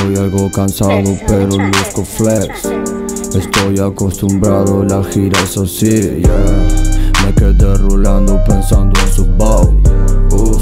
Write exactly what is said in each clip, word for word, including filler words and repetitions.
Estoy algo cansado pero luzco flex. Estoy acostumbrado, la gira es así, yeah. Me quedé rulando pensando en su bow. Uff,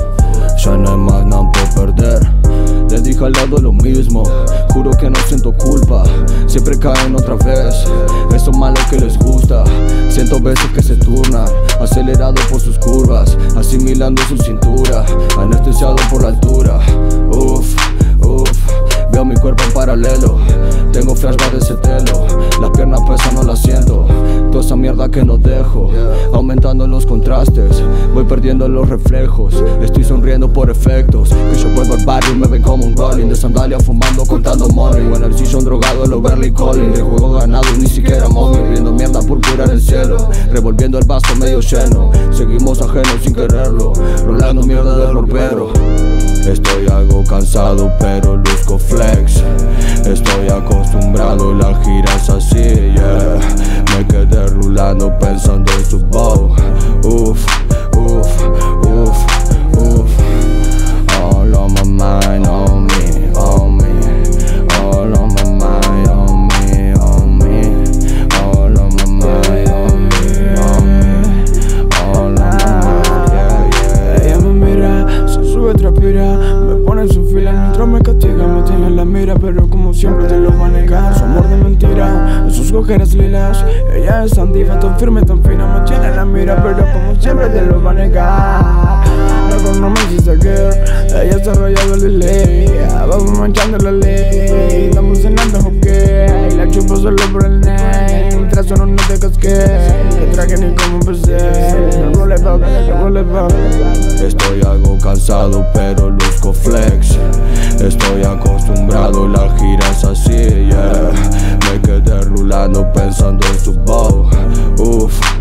ya no hay más nada por perder. Les dije al lado lo mismo, juro que no siento culpa. Siempre caen otra vez, eso malo que les gusta. Siento veces que se turnan, acelerado por sus curvas, asimilando su cintura, anestesiado por la altura. Uff, uff, veo mi cuerpo en paralelo. Tengo flashback de ese telo, las piernas pesan, no las siento. Toda esa mierda que no dejo, aumentando los contrastes, voy perdiendo los reflejos. Estoy sonriendo por efectos, que yo vuelvo al barrio y me ven como un rolling de sandalia fumando, contando money. O en el sillón drogado, el overly calling, de juego ganado y ni siquiera móvil, viendo mierda púrpura en el cielo, revolviendo el vaso medio lleno. Seguimos ajenos sin quererlo, rolando mierda del ropero. Estoy algo cansado pero luzco flex. Estoy acostumbrado, la gira es así, yeah. Me quedé rulando pensando en su bow. Uff, uff, uff, uff. All on my mind, on me, on me. All on my mind, on me, on me. All on my mind, on me, on me. All on my mind, yeah, yeah. Ella me mira, se sube, transpira, me pone en su fila, mientras me castiga, me tiene en la mira, pero como siempre te lo va a negar. Su amor de mentira, en sus cojeras lilas. Ella es tan diva, tan firme, tan fina, me tiene en la mira, pero como siempre te lo va a negar. Luego no me hiciste girl, ella se ha rayado el delay, vamos manchando la ley, estamos cenando hockey, la chupo solo por el name, mientras solo no te casqué, no traje ni como empecé, roll it back, roll it back. Estoy algo cansado pero luzco flex. Estoy acostumbrado, la gira es así, yeah. Me quedé rulando pensando en su bow. Uff.